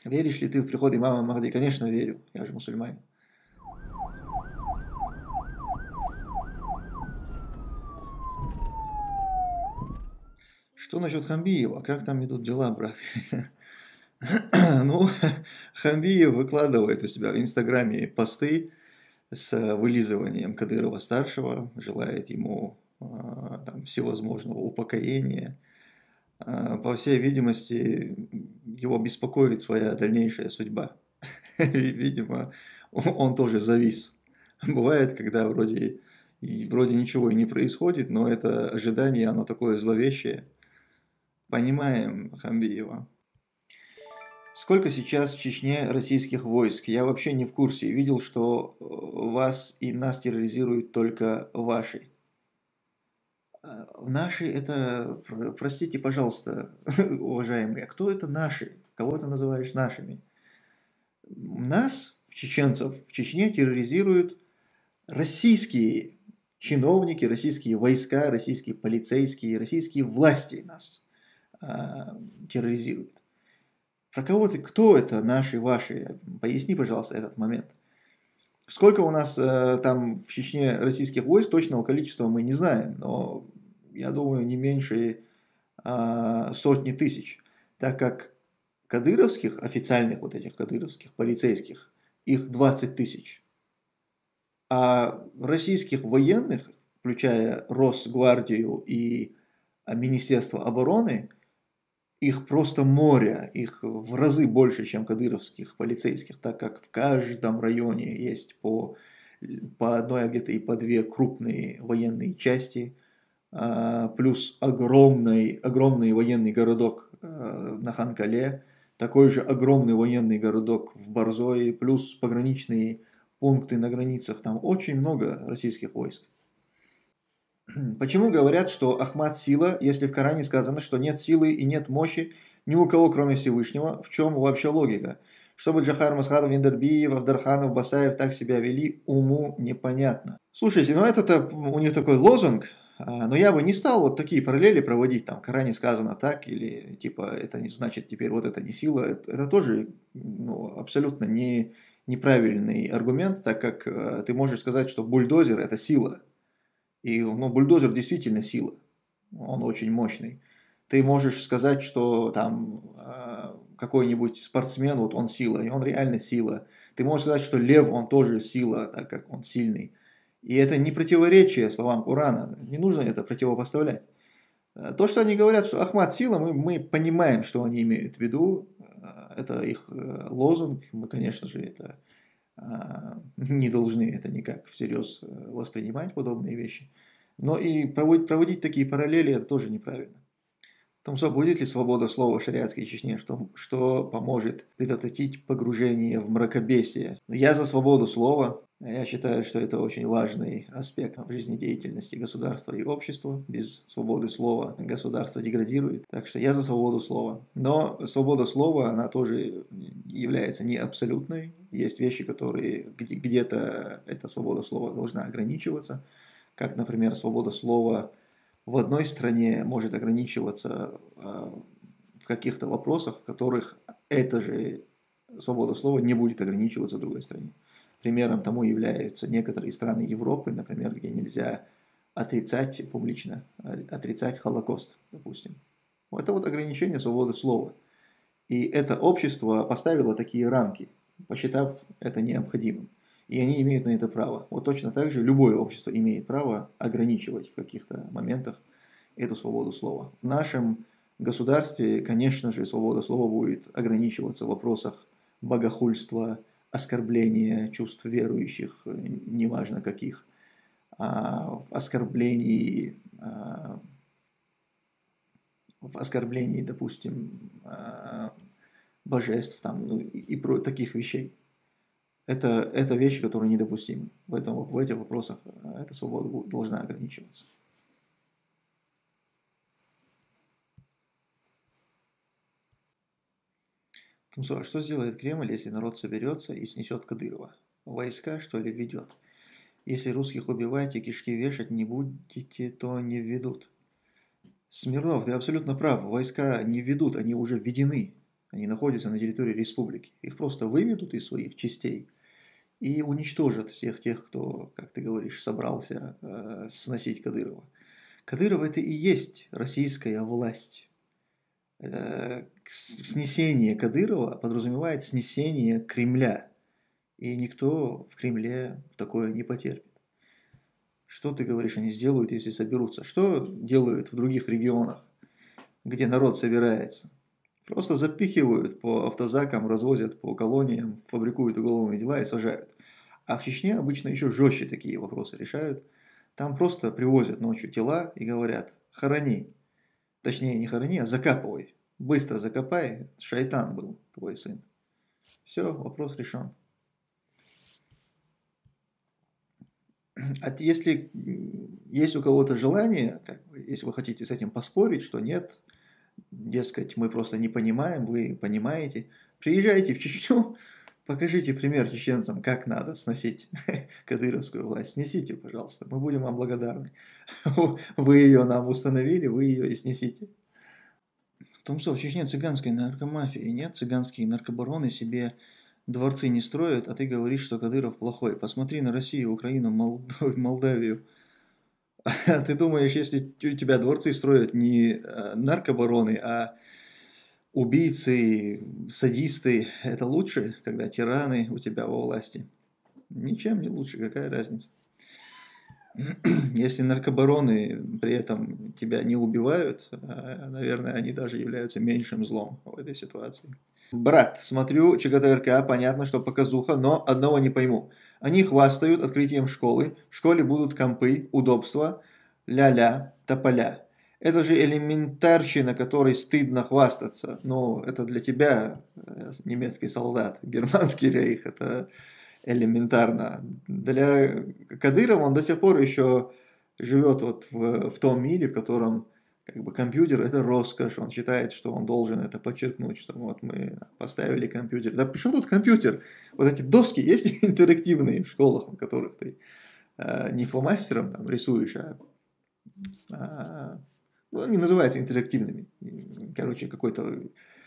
Веришь ли ты в приход имама Махди? Конечно, верю. Я же мусульманин. Что насчет Хамбиева? Как там идут дела, брат? Ну, Хамбиев выкладывает у себя в Инстаграме посты с вылизыванием Кадырова-старшего, желает ему там, всевозможного упокоения. По всей видимости, его беспокоит своя дальнейшая судьба. Видимо, он тоже завис. Бывает, когда вроде ничего и не происходит, но это ожидание, оно такое зловещее. Понимаем Хамбиева. Сколько сейчас в Чечне российских войск? Я вообще не в курсе. Видел, что вас и нас терроризируют только ваши. Наши это, простите, пожалуйста, уважаемые, а кто это наши? Кого ты называешь нашими? Нас, чеченцев, в Чечне терроризируют российские чиновники, российские войска, российские полицейские, российские власти нас терроризируют. Про кого ты, кто это наши, ваши? Поясни, пожалуйста, этот момент. Сколько у нас там в Чечне российских войск, точного количества мы не знаем, но я думаю, не меньше сотни тысяч, так как кадыровских, официальных вот этих кадыровских полицейских, их 20 тысяч, а российских военных, включая Росгвардию и Министерство обороны, их просто море, их в разы больше, чем кадыровских полицейских, так как в каждом районе есть по одной, а где-то и по две крупные военные части, плюс огромный военный городок на Ханкале, такой же огромный военный городок в Борзое, плюс пограничные пункты на границах, там очень много российских войск. Почему говорят, что Ахмад сила, если в Коране сказано, что нет силы и нет мощи ни у кого, кроме Всевышнего? В чем вообще логика? Чтобы Джахар Масхадов, Индербиев, Авдарханов, Басаев так себя вели, уму непонятно. Слушайте, ну это у них такой лозунг, но я бы не стал вот такие параллели проводить, там в Коране сказано так, или типа это не значит теперь вот это не сила, это тоже ну, абсолютно неправильный аргумент, так как ты можешь сказать, что бульдозер это сила. И ну, бульдозер действительно сила, он очень мощный. Ты можешь сказать, что там какой-нибудь спортсмен, вот он сила, и он реально сила. Ты можешь сказать, что лев, он тоже сила, так как он сильный. И это не противоречие словам Корана, не нужно это противопоставлять. То, что они говорят, что Ахмад сила, мы понимаем, что они имеют в виду, это их лозунг, мы, конечно же, это не должны это никак всерьез воспринимать, подобные вещи. Но и проводить такие параллели, это тоже неправильно. Том, что будет ли свобода слова в шариатской Чечне, что поможет предотвратить погружение в мракобесие. Я за свободу слова. Я считаю, что это очень важный аспект в жизнедеятельности государства и общества. Без свободы слова государство деградирует. Так что я за свободу слова. Но свобода слова, она тоже является не абсолютной. Есть вещи, которые где-то эта свобода слова должна ограничиваться. Как, например, свобода слова в одной стране может ограничиваться в каких-то вопросах, в которых эта же свобода слова не будет ограничиваться в другой стране. Примером тому являются некоторые страны Европы, например, где нельзя отрицать публично, отрицать Холокост, допустим. Это вот ограничение свободы слова. И это общество поставило такие рамки, посчитав это необходимым. И они имеют на это право. Вот точно так же любое общество имеет право ограничивать в каких-то моментах эту свободу слова. В нашем государстве, конечно же, свобода слова будет ограничиваться в вопросах богохульства, оскорбления чувств верующих, неважно каких, в оскорблении, допустим, божеств там, ну, и про таких вещей. Это вещи, которые недопустимы. В этих вопросах эта свобода должна ограничиваться. Тумсо, а что сделает Кремль, если народ соберется и снесет Кадырова? Войска, что ли, ведет? Если русских убивать и кишки вешать не будете, то не введут. Смирнов, ты абсолютно прав. Войска не ведут, они уже введены. Они находятся на территории республики. Их просто выведут из своих частей и уничтожат всех тех, кто, как ты говоришь, собрался сносить Кадырова. Кадыров – это и есть российская власть. Снесение Кадырова подразумевает снесение Кремля. И никто в Кремле такое не потерпит. Что ты говоришь, они сделают, если соберутся? Что делают в других регионах, где народ собирается? Просто запихивают по автозакам, развозят по колониям, фабрикуют уголовные дела и сажают. А в Чечне обычно еще жестче такие вопросы решают. Там просто привозят ночью тела и говорят: хорони. Точнее, не хорони, а закапывай. Быстро закопай, шайтан был твой сын. Все, вопрос решен. А если есть у кого-то желание, если вы хотите с этим поспорить, что нет, дескать, мы просто не понимаем, вы понимаете, приезжайте в Чечню, покажите пример чеченцам, как надо сносить кадыровскую власть. Снесите, пожалуйста, мы будем вам благодарны. Вы ее нам установили, вы ее и снесите. Тумсо, в Чечне цыганской наркомафии нет, цыганские наркобароны себе дворцы не строят, а ты говоришь, что Кадыров плохой. Посмотри на Россию, Украину, Молдавию. А ты думаешь, если у тебя дворцы строят не наркобароны, а убийцы, садисты, это лучше, когда тираны у тебя во власти? Ничем не лучше, какая разница? Если наркобароны при этом тебя не убивают, наверное, они даже являются меньшим злом в этой ситуации. Брат, смотрю ЧГТРК, понятно, что показуха, но одного не пойму. Они хвастают открытием школы, в школе будут компы, удобства, ля-ля, тополя. Это же элементарщина, которой стыдно хвастаться. Но это для тебя, немецкий солдат, германский рейх, это элементарно. Для Кадырова он до сих пор еще живет вот в том мире, в котором как бы компьютер – это роскошь. Он считает, что он должен это подчеркнуть, что вот мы поставили компьютер. Да почему тут компьютер? Вот эти доски есть интерактивные в школах, в которых ты не фломастером там рисуешь, ну, они называются интерактивными. Короче, какой-то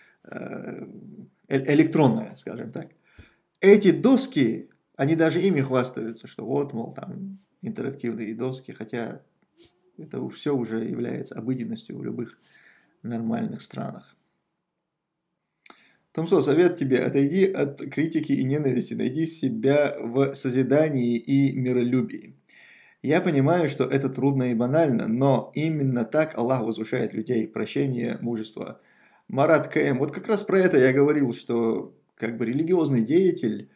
электронное, скажем так. Эти доски, они даже ими хвастаются, что вот, мол, там интерактивные доски, хотя это все уже является обыденностью в любых нормальных странах. Томсо, совет тебе: отойди от критики и ненависти, найди себя в созидании и миролюбии. Я понимаю, что это трудно и банально, но именно так Аллах возвышает людей: прощение, мужество. Марат КМ, вот как раз про это я говорил, что как бы религиозный деятель,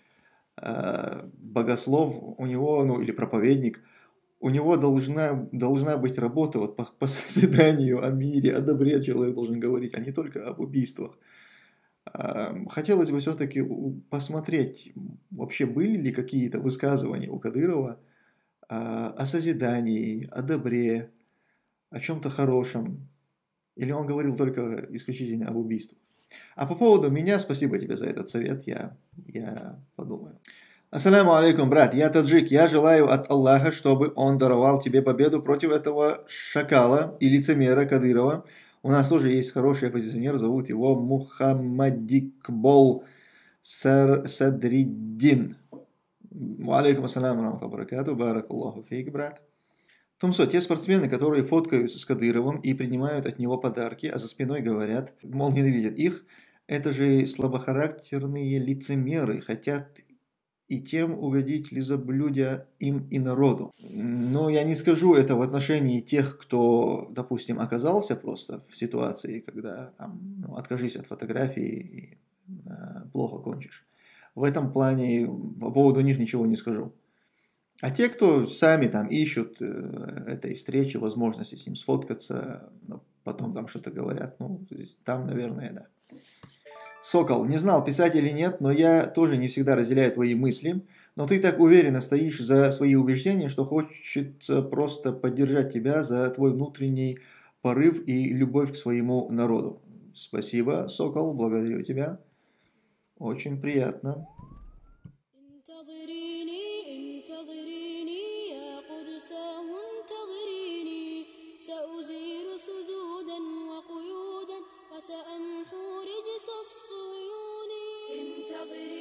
богослов, у него, ну или проповедник, у него должна быть работа вот по созиданию, о мире, о добре человек должен говорить, а не только об убийствах. Хотелось бы все-таки посмотреть, вообще были ли какие-то высказывания у Кадырова о созидании, о добре, о чем-то хорошем. Или он говорил только исключительно об убийствах. А по поводу меня, спасибо тебе за этот совет, я подумаю. Ассаляму алейкум, брат, я таджик, я желаю от Аллаха, чтобы он даровал тебе победу против этого шакала и лицемера Кадырова. У нас тоже есть хороший оппозиционер, зовут его Мухаммадикбол Садриддин. Алейкум ассаляму рамахталлахи баракату, баракаллаху фейк, брат. Тумсо, те спортсмены, которые фоткаются с Кадыровым и принимают от него подарки, а за спиной говорят, мол, ненавидят их, это же слабохарактерные лицемеры, хотят и тем угодить лизоблюдя им и народу. Но я не скажу это в отношении тех, кто, допустим, оказался просто в ситуации, когда там, откажись от фотографии и плохо кончишь. В этом плане по поводу них ничего не скажу. А те, кто сами там ищут этой встречи, возможности с ним сфоткаться, потом там что-то говорят, ну, там, наверное, да. Сокол, не знал, писать или нет, но я тоже не всегда разделяю твои мысли, но ты так уверенно стоишь за свои убеждения, что хочется просто поддержать тебя за твой внутренний порыв и любовь к своему народу. Спасибо, Сокол, благодарю тебя. Очень приятно. سأمحو رجس الصور говори.